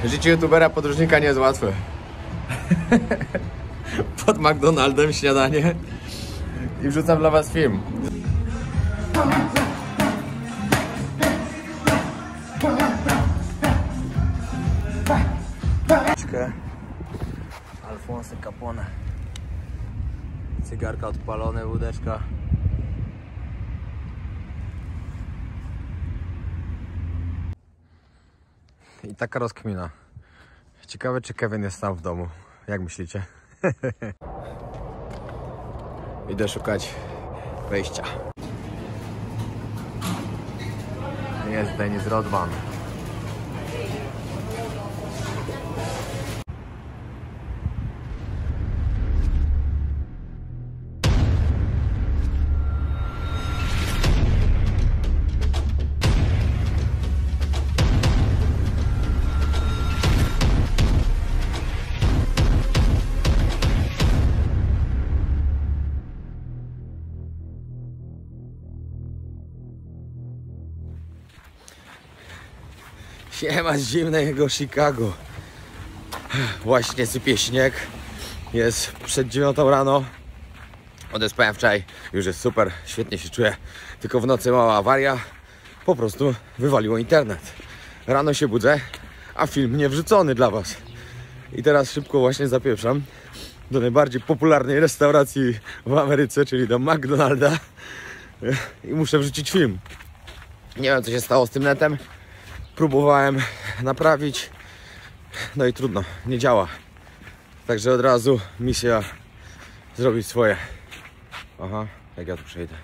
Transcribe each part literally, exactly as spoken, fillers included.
Życie youtubera podróżnika nie jest łatwe. Pod McDonaldem śniadanie i wrzucam dla was film. Alfonso Capone. Cygarka odpalone, łódeczka. I taka rozkmina. Ciekawe, czy Kevin jest sam w domu. Jak myślicie? Idę szukać wejścia. Jest Dennis Rodman. Siema z zimnego Chicago. Właśnie sypie śnieg. Jest przed dziewiątą rano. Odespałem wczoraj. Już jest super, świetnie się czuję. Tylko w nocy mała awaria. Po prostu wywaliło internet. Rano się budzę, a film nie wrzucony dla was. I teraz szybko właśnie zapieprzam do najbardziej popularnej restauracji w Ameryce, czyli do McDonalda. I muszę wrzucić film. Nie wiem, co się stało z tym netem. Próbowałem naprawić, no i trudno, nie działa. Także od razu misja zrobić swoje. Aha, jak ja tu przejdę.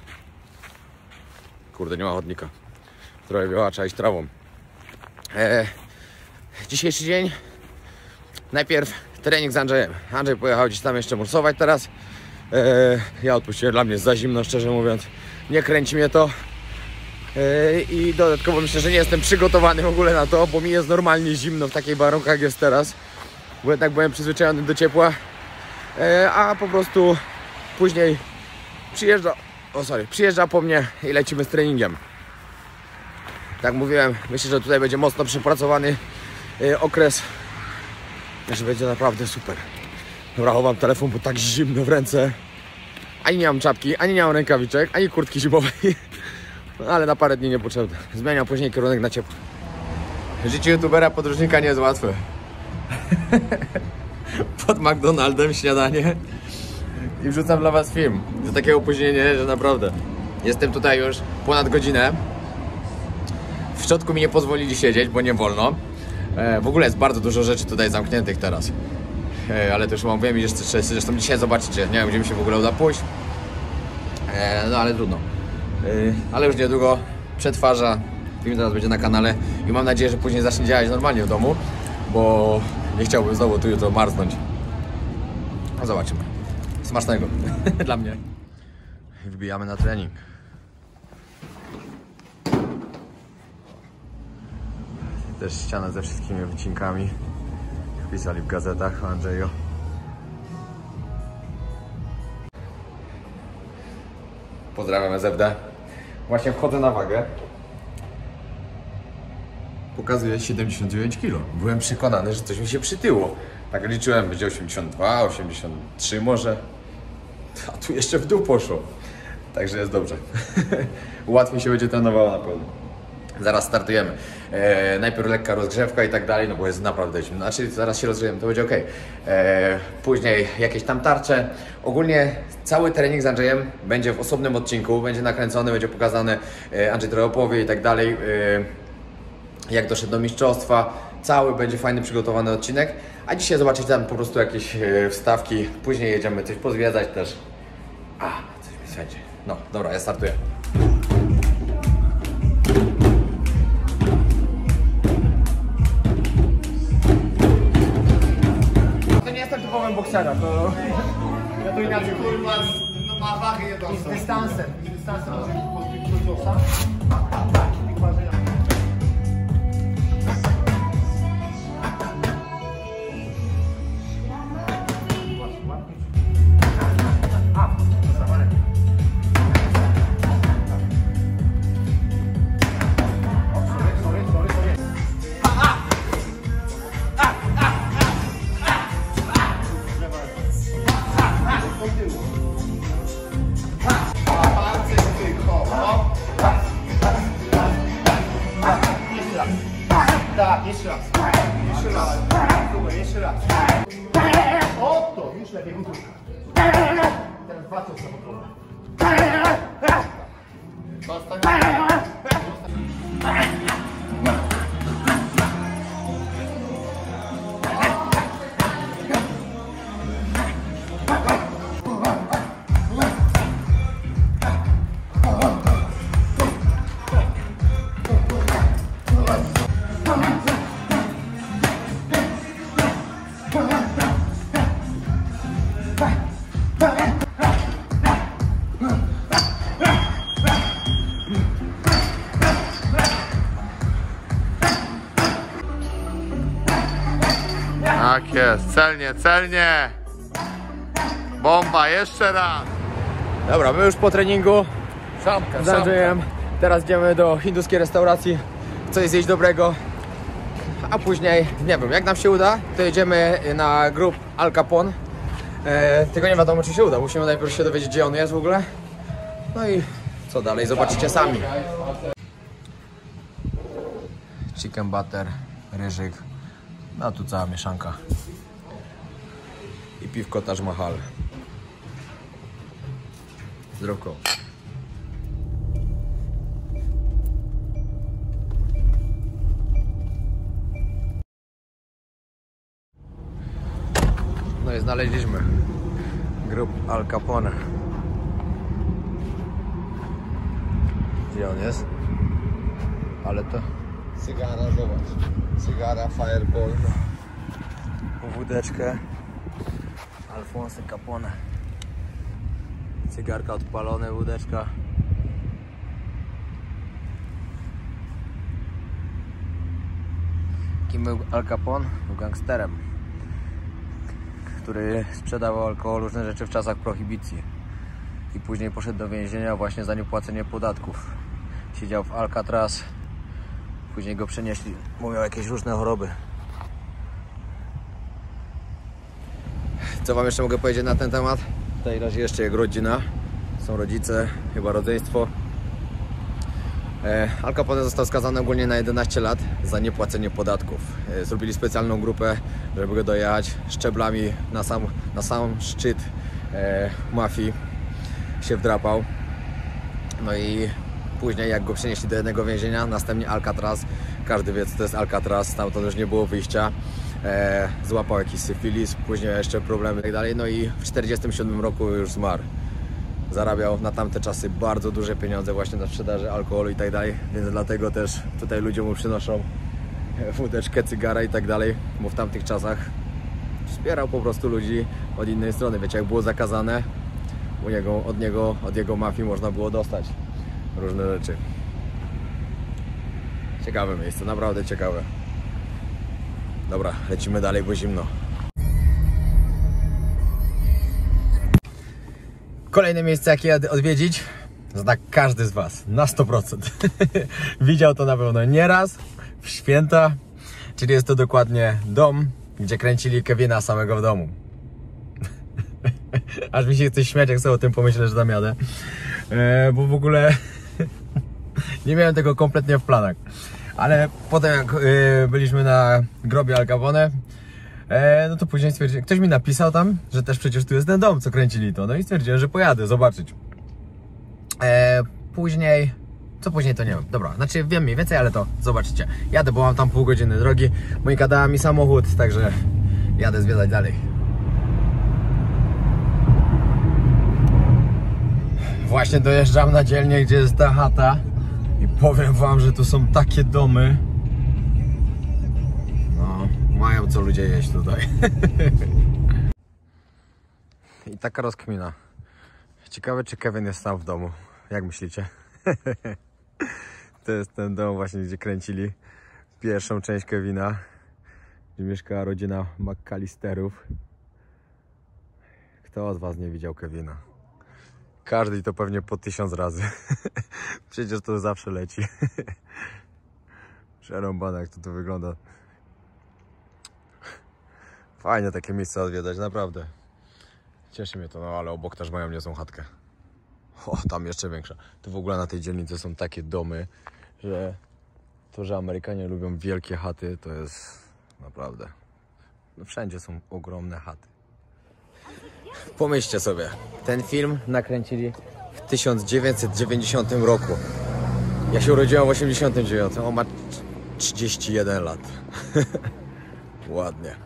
Kurde, nie ma chodnika. Trochę biała, trzeba iść trawą. Eee, dzisiejszy dzień. Najpierw trening z Andrzejem. Andrzej pojechał gdzieś tam jeszcze morsować teraz. Eee, ja odpuściłem, dla mnie jest za zimno, szczerze mówiąc. Nie kręci mnie to. I dodatkowo myślę, że nie jestem przygotowany w ogóle na to, bo mi jest normalnie zimno w takich warunkach, jak jest teraz, bo jednak byłem przyzwyczajony do ciepła, a po prostu później przyjeżdża, o sorry, przyjeżdża po mnie i lecimy z treningiem. Tak mówiłem, myślę, że tutaj będzie mocno przepracowany okres, że będzie naprawdę super. Dobra, chowam telefon, bo tak zimno w ręce, ani nie mam czapki, ani nie mam rękawiczek, ani kurtki zimowej. Ale na parę dni niepotrzebne. Zmieniam później kierunek na ciepło. Życie youtubera podróżnika nie jest łatwe. Pod McDonaldem śniadanie i wrzucam dla was film. To takie opóźnienie, że naprawdę. Jestem tutaj już ponad godzinę. W środku mi nie pozwolili siedzieć, bo nie wolno. W ogóle jest bardzo dużo rzeczy tutaj zamkniętych teraz. Ale to już mówiłem i jeszcze zresztą dzisiaj zobaczycie. Nie wiem, gdzie mi się w ogóle uda pójść. No ale trudno. Yy, ale już niedługo przetwarza. Film teraz będzie na kanale i mam nadzieję, że później zacznie działać normalnie w domu, bo nie chciałbym znowu tu jutro marznąć. No zobaczymy. Smacznego dla mnie. Wbijamy na trening. Też ściana ze wszystkimi wycinkami, jak pisali w gazetach o Andrzeju. Pozdrawiam S F D. Właśnie wchodzę na wagę. Pokazuje siedemdziesiąt dziewięć kilo. Byłem przekonany, że coś mi się przytyło. Tak liczyłem, będzie osiemdziesiąt dwa, osiemdziesiąt trzy może. A tu jeszcze w dół poszło. Także jest dobrze. Łatwiej się będzie trenowało na pewno. Zaraz startujemy. E, najpierw lekka rozgrzewka i tak dalej, no bo jest naprawdę zimno. Znaczy zaraz się rozgrzejemy, to będzie ok. E, później jakieś tam tarcze. Ogólnie cały trening z Andrzejem będzie w osobnym odcinku, będzie nakręcony, będzie pokazany, e, Andrzej trochę opowie i tak dalej, e, jak doszedł do mistrzostwa. Cały będzie fajny, przygotowany odcinek. A dzisiaj zobaczycie tam po prostu jakieś e, wstawki. Później jedziemy coś pozwiedzać też. A, coś mi świeci. No, dobra, ja startuję. Typowym boksera, to ja to inaczej. Ma wagę jedną. I z dystansem, i z dystansem może być pozbyć ciosa. Tak, jeszcze raz. Jeszcze raz. Super, jeszcze raz. O, to już lepiej gotówka. Teraz dwa ciosy na podwórze. Tak jest, celnie, celnie. Bomba, jeszcze raz. Dobra, my już po treningu Szamka, z Andrzejem. Teraz idziemy do hinduskiej restauracji, coś zjeść dobrego. A później, nie wiem, jak nam się uda, to jedziemy na grup Al Capone. E, tylko nie wiadomo, czy się uda. Musimy najpierw się dowiedzieć, gdzie on jest w ogóle. No i co dalej, zobaczycie sami. Chicken butter, ryżyk. No tu cała mieszanka. I piwko Taj Mahal. Zdrówko. No i znaleźliśmy grup Al Capone. Gdzie on jest? Ale to... Cygara, zobacz. Cygara, Fireball. Wódeczkę. Alfonso Capone. Cygarka odpalone, wódeczka. Kim był Al Capone? Był gangsterem, który sprzedawał alkohol, różne rzeczy w czasach prohibicji. I później poszedł do więzienia właśnie za niepłacenie podatków. Siedział w Alcatraz. Później go przenieśli, bo miał jakieś różne choroby. Co wam jeszcze mogę powiedzieć na ten temat? W tej razie jeszcze jego rodzina. Są rodzice, chyba rodzeństwo. Al Capone został skazany ogólnie na jedenaście lat za niepłacenie podatków. Zrobili specjalną grupę, żeby go dojechać szczeblami na sam, na sam szczyt e, mafii. Się wdrapał. No i później jak go przenieśli do jednego więzienia, następnie Alcatraz. Każdy wie, co to jest Alcatraz, stamtąd już nie było wyjścia. E, złapał jakiś syfilis, później jeszcze problemy i tak dalej. No i w tysiąc dziewięćset czterdziestym siódmym roku już zmarł. Zarabiał na tamte czasy bardzo duże pieniądze właśnie na sprzedaży alkoholu i tak dalej, więc dlatego też tutaj ludzie mu przynoszą wódeczkę, cygara i tak dalej, bo w tamtych czasach wspierał po prostu ludzi od innej strony. Wiecie, jak było zakazane, u niego, od niego, od jego mafii można było dostać różne rzeczy. Ciekawe miejsce, naprawdę ciekawe. Dobra, lecimy dalej, bo zimno. Kolejne miejsce, jakie jadę odwiedzić, zna każdy z was, na sto procent. Widział to na pewno nieraz, w święta, czyli jest to dokładnie dom, gdzie kręcili Kevina samego w domu. Aż mi się chce śmiać, jak sobie o tym pomyślę, że tam jadę. E, bo w ogóle nie miałem tego kompletnie w planach. Ale potem jak e, byliśmy na grobie Al Capone, e, no to później stwierdziłem, ktoś mi napisał tam, że też przecież tu jest ten dom, co kręcili to. No i stwierdziłem, że pojadę zobaczyć. E, później, co później to nie wiem. Dobra, znaczy wiem mniej więcej, ale to zobaczycie. Jadę, bo mam tam pół godziny drogi. Monika dała mi samochód, także jadę zwiedzać dalej. Właśnie dojeżdżam na dzielnię, gdzie jest ta chata i powiem wam, że tu są takie domy. No, mają co ludzie jeść tutaj. I taka rozkmina. Ciekawe, czy Kevin jest sam w domu. Jak myślicie? To jest ten dom właśnie, gdzie kręcili pierwszą część Kevina, gdzie mieszkała rodzina McAllisterów. Kto od was nie widział Kevina? Każdy i to pewnie po tysiąc razy. Przecież to zawsze leci. Przerąbane, jak to tu wygląda. Fajnie takie miejsca odwiedzać, naprawdę. Cieszy mnie to, no ale obok też mają niezłą chatkę. O, tam jeszcze większa. Tu w ogóle na tej dzielnicy są takie domy, że To, że Amerykanie lubią wielkie chaty, to jest naprawdę... No wszędzie są ogromne chaty. Pomyślcie sobie, ten film nakręcili w tysiąc dziewięćset dziewięćdziesiątym roku. Ja się urodziłem w osiemdziesiątym dziewiątym, on ma trzydzieści jeden lat. Ładnie.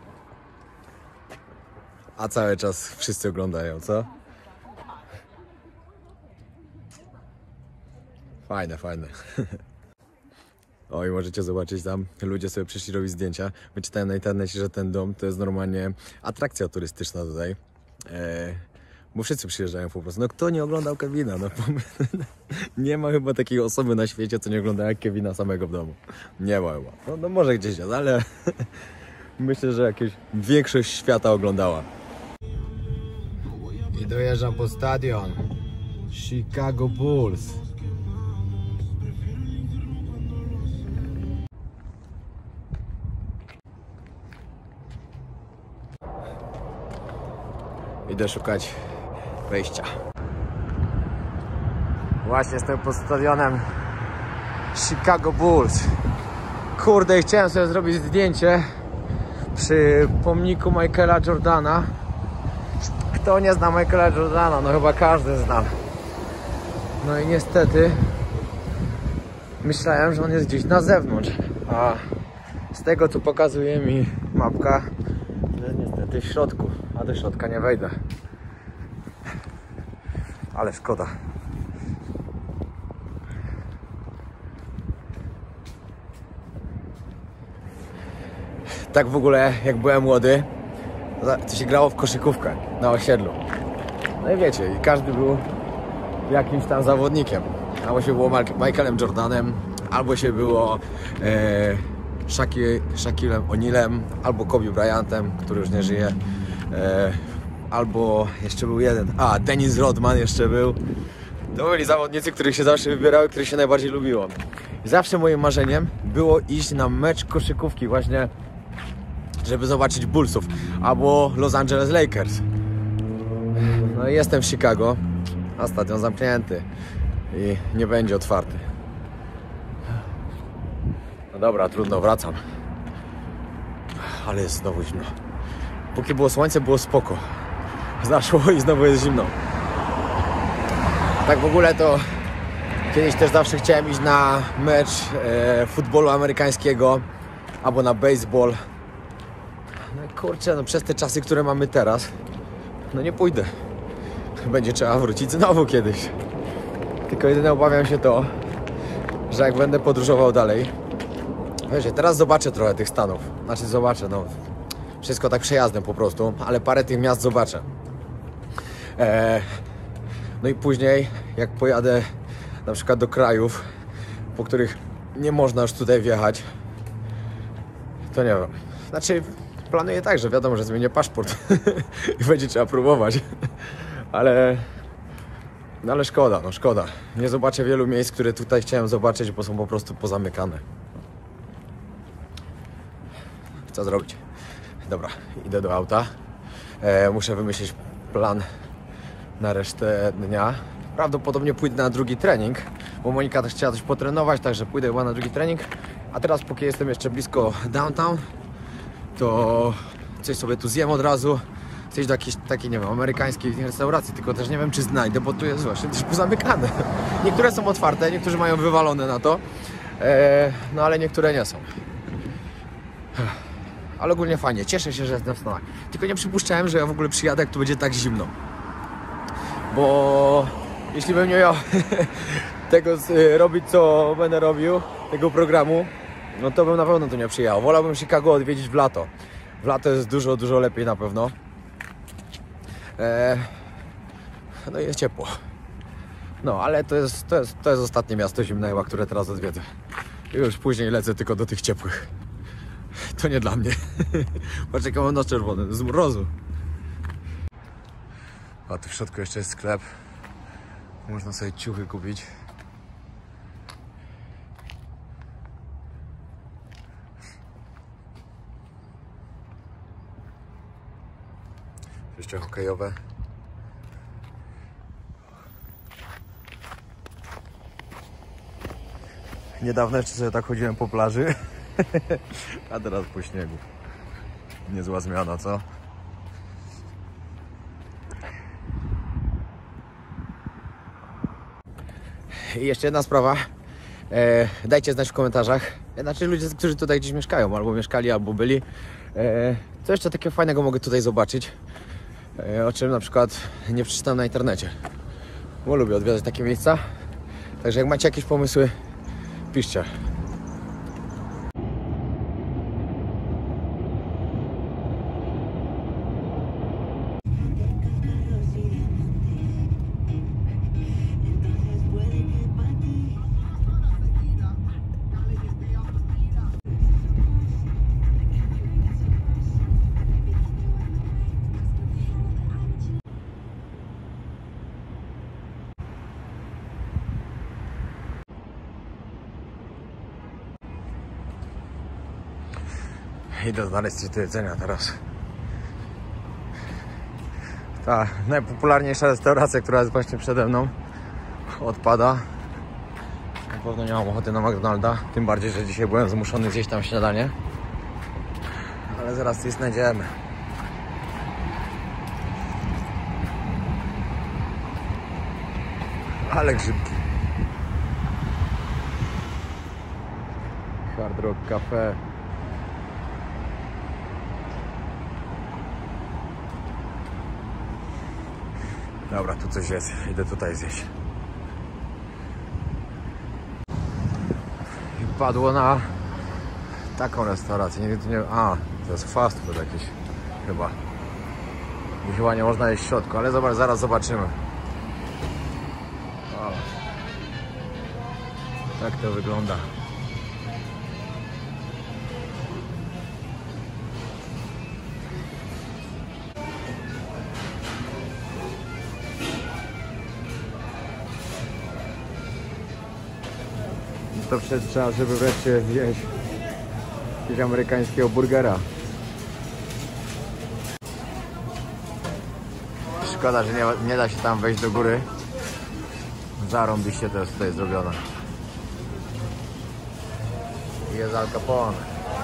A cały czas wszyscy oglądają, co? Fajne, fajne. Oj, możecie zobaczyć tam, ludzie sobie przyszli robić zdjęcia. Wyczytałem na internecie, że ten dom to jest normalnie atrakcja turystyczna tutaj. Eee, bo wszyscy przyjeżdżają po prostu. No kto nie oglądał Kevina? No, nie ma chyba takiej osoby na świecie, co nie ogląda Kevina samego w domu. Nie ma chyba. No, no może gdzieś jest, ale myślę, że jakieś większość świata oglądała. I dojeżdżam po stadion Chicago Bulls. Idę szukać wejścia. Właśnie jestem pod stadionem Chicago Bulls. Kurde, chciałem sobie zrobić zdjęcie przy pomniku Michaela Jordana. Kto nie zna Michaela Jordana? No chyba każdy zna. No i niestety myślałem, że on jest gdzieś na zewnątrz, a z tego, co pokazuje mi mapka, to jest niestety w środku, a do środka nie wejdę. Ale szkoda. Tak w ogóle, jak byłem młody, to się grało w koszykówkę na osiedlu. No i wiecie, i każdy był jakimś tam zawodnikiem. Albo się było Michaelem Jordanem, albo się było e, Shaquillem O'Nealem, albo Kobe Bryantem, który już nie żyje. E, albo jeszcze był jeden, a Dennis Rodman jeszcze był. To byli zawodnicy, których się zawsze wybierały, których się najbardziej lubiło. I zawsze moim marzeniem było iść na mecz koszykówki właśnie, żeby zobaczyć Bullsów albo Los Angeles Lakers. No i jestem w Chicago, a stadion zamknięty i nie będzie otwarty. No dobra, trudno, wracam. Ale jest znowu zimno. Póki było słońce, było spoko. Zaszło i znowu jest zimno. Tak w ogóle to kiedyś też zawsze chciałem iść na mecz e, futbolu amerykańskiego albo na baseball. No i kurczę, no przez te czasy, które mamy teraz, no nie pójdę. Będzie trzeba wrócić znowu kiedyś. Tylko jedyne obawiam się to, że jak będę podróżował dalej, wiecie, teraz zobaczę trochę tych stanów. Znaczy zobaczę, no wszystko tak przejazdem po prostu, ale parę tych miast zobaczę. Eee, no i później, jak pojadę na przykład do krajów, po których nie można już tutaj wjechać, to nie wiem. Znaczy, planuję tak, że wiadomo, że zmienię paszport i będzie trzeba próbować. Ale, no ale szkoda, no szkoda. Nie zobaczę wielu miejsc, które tutaj chciałem zobaczyć, bo są po prostu pozamykane. Co zrobić? Dobra, idę do auta. E, muszę wymyślić plan na resztę dnia. Prawdopodobnie pójdę na drugi trening, bo Monika też chciała coś potrenować, także pójdę chyba na drugi trening. A teraz, póki jestem jeszcze blisko downtown, to coś sobie tu zjem od razu. Chcę iść do jakiejś takiej, nie wiem, amerykańskiej restauracji, tylko też nie wiem, czy znajdę, bo tu jest właśnie też pozamykane. Niektóre są otwarte, niektórzy mają wywalone na to, eee, no ale niektóre nie są. Ale ogólnie fajnie, cieszę się, że jestem w Stanach. Tylko nie przypuszczałem, że ja w ogóle przyjadę, jak tu będzie tak zimno. Bo jeśli bym nie miał tego robić, co będę robił, tego programu, no to bym na pewno tu nie przyjechał. Wolałbym Chicago odwiedzić w lato. W lato jest dużo, dużo lepiej na pewno. Eee, no i jest ciepło. No, ale to jest, to jest, to jest ostatnie miasto zimne chyba, które teraz odwiedzę. I już później lecę tylko do tych ciepłych. To nie dla mnie. Patrz, jaki mam nos czerwony, z mrozu. A tu w środku jeszcze jest sklep. Można sobie ciuchy kupić. Jeszcze hokejowe. Niedawno jeszcze sobie tak chodziłem po plaży, a teraz po śniegu. Niezła zmiana, co? I jeszcze jedna sprawa. E, dajcie znać w komentarzach. Znaczy ludzie, którzy tutaj gdzieś mieszkają, albo mieszkali, albo byli. E, co jeszcze takiego fajnego mogę tutaj zobaczyć? E, o czym na przykład nie przeczytałem na internecie. Bo lubię odwiedzać takie miejsca. Także jak macie jakieś pomysły, piszcie. Idę znaleźć coś do jedzenia teraz. Ta najpopularniejsza restauracja, która jest właśnie przede mną, odpada. Na pewno nie mam ochoty na McDonalda, tym bardziej, że dzisiaj byłem zmuszony zjeść tam śniadanie. Ale zaraz coś znajdziemy. Ale grzybki. Hard Rock Cafe. Dobra, tu coś jest. Idę tutaj zjeść. I padło na taką restaurację. Nie wiem, nie... A, to jest fast food jakiś chyba. I chyba nie można jeść w środku, ale zobacz, zaraz zobaczymy. O. Tak to wygląda. To przecież trzeba, żeby wreszcie zjeść jakiegoś amerykańskiego burgera. Szkoda, że nie, nie da się tam wejść do góry. Zarąbiście to jest tutaj zrobione. Jest Al Capone.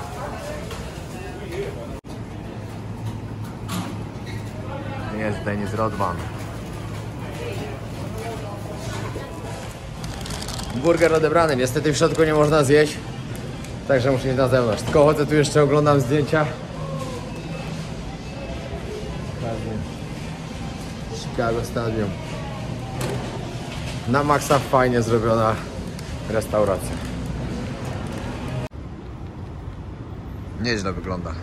Jest Dennis Rodman. Burger odebrany, niestety w środku nie można zjeść, także muszę iść na zewnątrz. Tylko chodzę tu jeszcze, oglądam zdjęcia. Chicago Stadium. Na maksa fajnie zrobiona restauracja. Nieźle wygląda.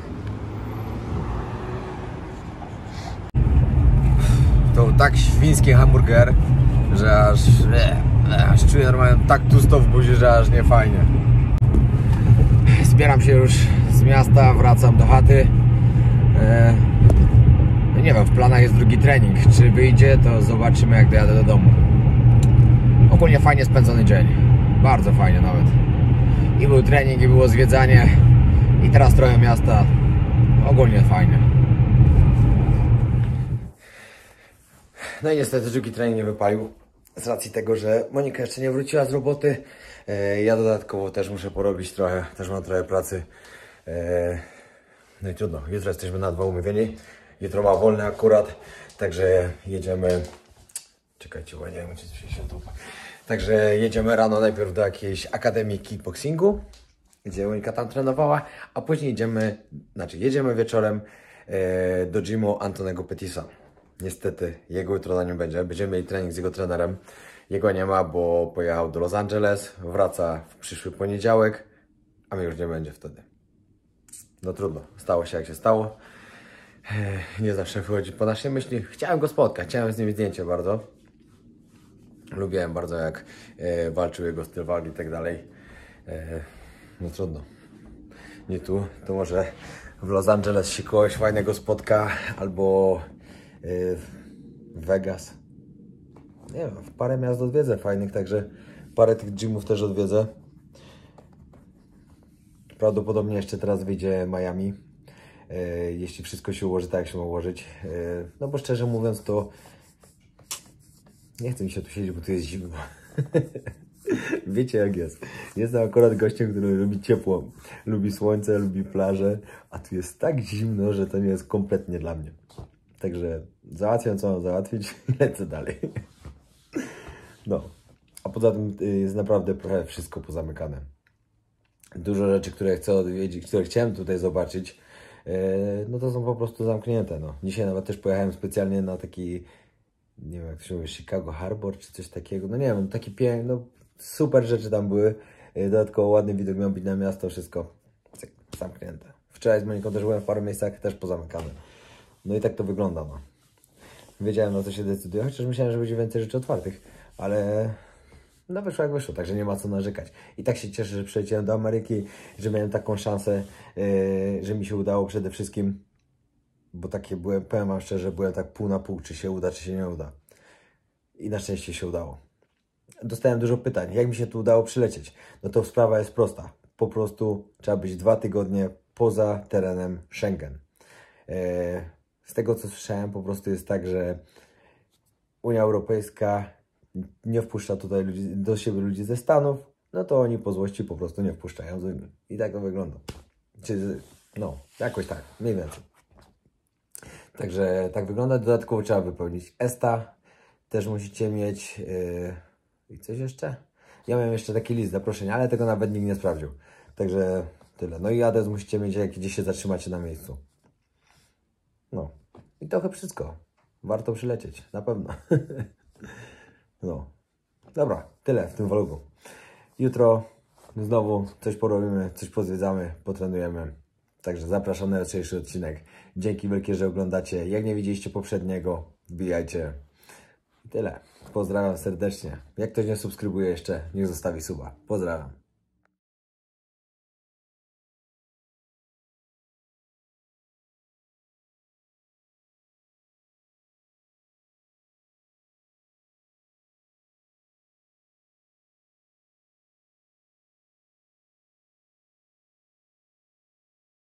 To był tak świński hamburger, że aż... Aż czuję normalnie tak tłusto w buzi, że aż nie fajnie. Zbieram się już z miasta, wracam do chaty. Eee, nie wiem, w planach jest drugi trening. Czy wyjdzie, to zobaczymy, jak dojadę do domu. Ogólnie fajnie spędzony dzień. Bardzo fajnie nawet. I był trening, i było zwiedzanie. I teraz trochę miasta. Ogólnie fajnie. No i niestety drugi trening nie wypalił. Z racji tego, że Monika jeszcze nie wróciła z roboty. E, ja dodatkowo też muszę porobić trochę, też mam trochę pracy. E, no i trudno, jutro jesteśmy na dwa umówieni. Jutro ma wolny akurat, także jedziemy... Czekajcie, bo nie wiem, czy się tu... Także jedziemy rano najpierw do jakiejś akademii kickboxingu, gdzie Monika tam trenowała, a później jedziemy, znaczy jedziemy wieczorem e, do gymu Antonego Petisa. Niestety, jego jutro na nim będzie. Będziemy mieli trening z jego trenerem. Jego nie ma, bo pojechał do Los Angeles. Wraca w przyszły poniedziałek, a mnie już nie będzie wtedy. No trudno. Stało się jak się stało. Nie zawsze wychodzi po naszej myśli. Chciałem go spotkać. Chciałem z nim zdjęcie bardzo. Lubiłem bardzo, jak e, walczył, jego styl walki i tak dalej. E, no trudno. Nie tu. To może w Los Angeles się kogoś fajnego spotka. Albo... Vegas. Nie wiem, parę miast odwiedzę fajnych, także parę tych gymów też odwiedzę. Prawdopodobnie jeszcze teraz wyjdzie Miami, jeśli wszystko się ułoży tak, jak się ma ułożyć. No bo szczerze mówiąc, to nie chce mi się tu siedzieć, bo tu jest zimno. Wiecie jak jest. Jestem akurat gościem, który lubi ciepło, lubi słońce, lubi plażę, a tu jest tak zimno, że to nie jest kompletnie dla mnie. Także załatwiam co mam załatwić i lecę dalej. No, a poza tym jest naprawdę prawie wszystko pozamykane. Dużo rzeczy, które chcę odwiedzić, które chciałem tutaj zobaczyć, no to są po prostu zamknięte. No. Dzisiaj nawet też pojechałem specjalnie na taki, nie wiem jak to się mówi, Chicago Harbor czy coś takiego. No nie wiem, taki piękny, no super rzeczy tam były. Dodatkowo ładny widok miał być na miasto, wszystko zamknięte. Wczoraj z Moniką też byłem w paru miejscach, też pozamykane. No i tak to wygląda. No. Wiedziałem na co się decyduję, chociaż myślałem, że będzie więcej rzeczy otwartych, ale no wyszło jak wyszło, także nie ma co narzekać. I tak się cieszę, że przyleciałem do Ameryki, że miałem taką szansę, yy, że mi się udało przede wszystkim, bo takie byłem, powiem wam szczerze, byłem tak pół na pół, czy się uda, czy się nie uda. I na szczęście się udało. Dostałem dużo pytań, jak mi się tu udało przylecieć. No to sprawa jest prosta. Po prostu trzeba być dwa tygodnie poza terenem Schengen. Yy, z tego co słyszałem, po prostu jest tak, że Unia Europejska nie wpuszcza tutaj ludzi, do siebie ludzi ze Stanów, no to oni po złości po prostu nie wpuszczają. I tak to wygląda. Czy, no, jakoś tak, mniej więcej. Także tak wygląda. Dodatkowo trzeba wypełnić ESTA. Też musicie mieć... Yy, I coś jeszcze? Ja miałem jeszcze taki list zaproszenia, ale tego nawet nikt nie sprawdził. Także tyle. No i adres musicie mieć, jak gdzieś się zatrzymacie na miejscu. No. I to chyba wszystko. Warto przylecieć. Na pewno. No. Dobra. Tyle w tym vlogu. Jutro znowu coś porobimy, coś pozwiedzamy, potrenujemy. Także zapraszam na jutrzejszy odcinek. Dzięki wielkie, że oglądacie. Jak nie widzieliście poprzedniego, wbijajcie. I tyle. Pozdrawiam serdecznie. Jak ktoś nie subskrybuje jeszcze, niech zostawi suba. Pozdrawiam.